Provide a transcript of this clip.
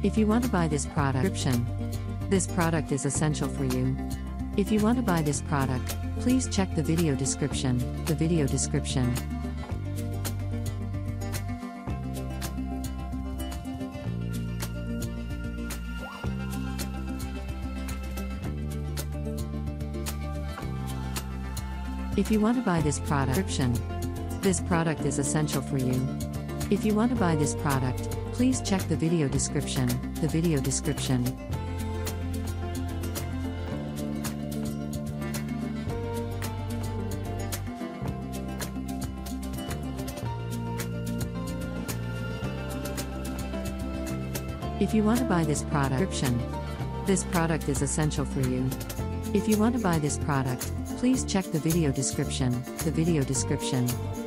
If you want to buy this product, this product is essential for you. If you want to buy this product, please check the video description. If you want to buy this product, this product is essential for you. If you want to buy this product, please check the video description. If you want to buy this product, this product is essential for you. If you want to buy this product, please check the video description.